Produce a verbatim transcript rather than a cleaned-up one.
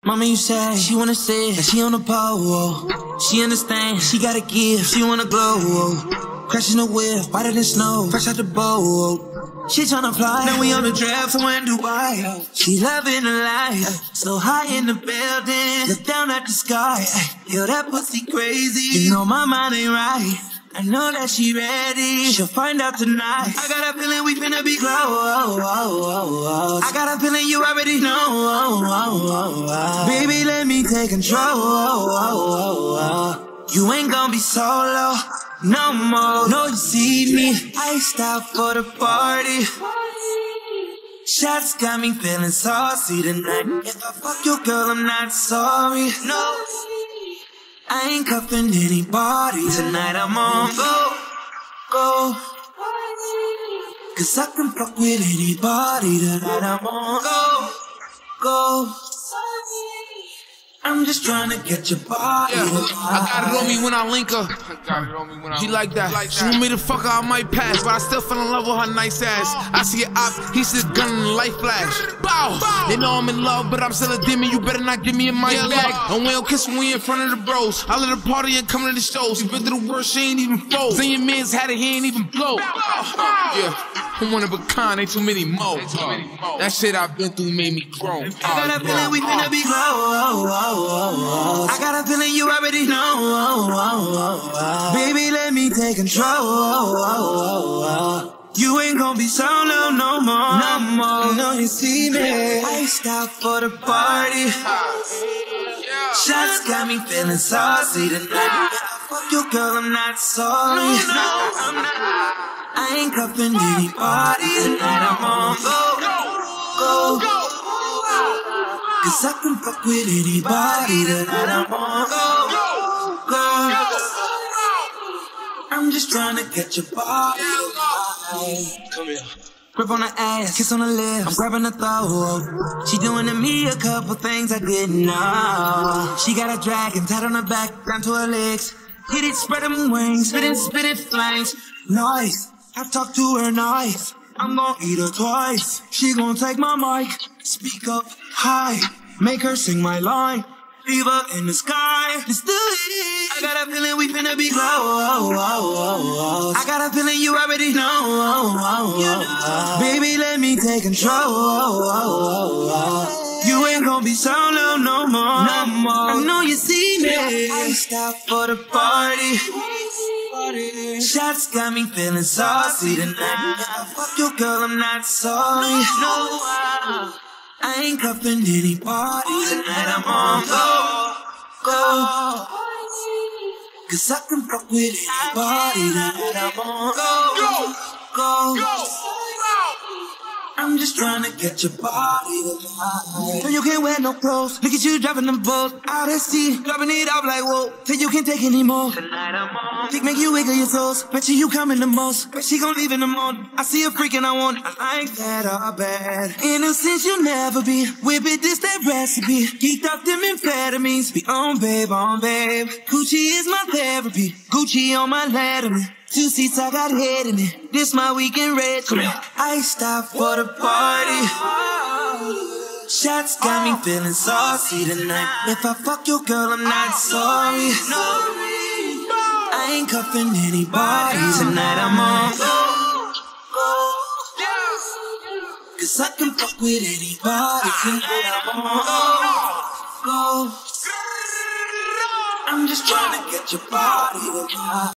Mama, you say she wanna say that she on the pole. She understand, she gotta give, she wanna glow. Crashing the whip, whiter than snow, fresh out the boat. She tryna fly, now we on the draft, somewhere in Dubai. She loving the life, so high in the building. Look down at the sky, yo, that pussy crazy. You know my mind ain't right, I know that she ready. She'll find out tonight. I got a feeling we finna be close. I got a feeling you already know. Baby, let me take control. You ain't gonna be solo no more. No, you see me, I stop for the party. Shots got me feeling saucy tonight. If I fuck your girl, I'm not sorry. No, I ain't cuffing anybody tonight. I'm on go, go. Cause I can fuck with anybody tonight. I'm on go, go. I'm just trying to get your body. Yeah, I got it on me when I link her. He like that. She want me to fuck her, I might pass, but I still fell in love with her nice ass. I see an op, he says gun in the light flash. Bow! They know I'm in love, but I'm still a demon. You better not give me a mic back. And we don't kiss when we in front of the bros. I let her party and come to the shows. She been through the worst, she ain't even fold. Then your man's had it, he ain't even blow. Yeah, I'm one of a kind, ain't too many more. That shit I've been through made me grow. I got a feeling we finna be close. I got a feeling you already know. Baby, let me take control. You ain't gonna be solo no more. No more. No, you see me, I stop for the party. Shots got me feeling saucy tonight. Fuck your girl, I'm not sorry. No, no, I'm not. I ain't cuffing anybody tonight. I'm on go, go, go. Cause I can fuck with anybody tonight. I'm on go, go. I'm just trying to get your body. Come here. Grip on her ass, kiss on her lips, I'm grabbing her throat. She doing to me a couple things I didn't know. She got a dragon tied on her back, down to her legs. Hit it, spread them wings, spit it, spit it, flames. Nice, I talk to her nice. I'm gon' eat her twice. She gon' take my mic, speak up high, make her sing my line. Fever in the sky, it's the heat. I got a feeling we finna be close. I got a feeling you already know. Baby, let me take control. You ain't gon' be solo no more. No more. I know you see me, I stop for the party. Shots got me feeling saucy tonight. Fuck your girl, I'm not sorry. No, I ain't cuffing anybody tonight. I'm on go, go. Cause I can fuck with anybody tonight. I'm on go, go. I'm just trying to get your body tonight. Girl, you can't wear no clothes. Look at you driving them boats out at sea, dropping it up like whoa. Till you can't take anymore. Tonight I'm on. Think make you wiggle your toes. Bet you you coming the most. Bet she gon' leave in the morning. I see her freaking I want. I like that all bad. Innocence you'll never be. Whip it, this that recipe. Geeked up them amphetamines. Be on babe, on babe. Gucci is my therapy. Gucci on my letterman. Two seats, I got head in it. This my weekend regimen. I stop for the party. Shots got me feeling saucy tonight. If I fuck your girl, I'm not sorry. No, I ain't cuffing anybody tonight. I'm on go, go. Cause I can fuck with anybody tonight. I'm on go, go. I'm just trying to get your body tonight.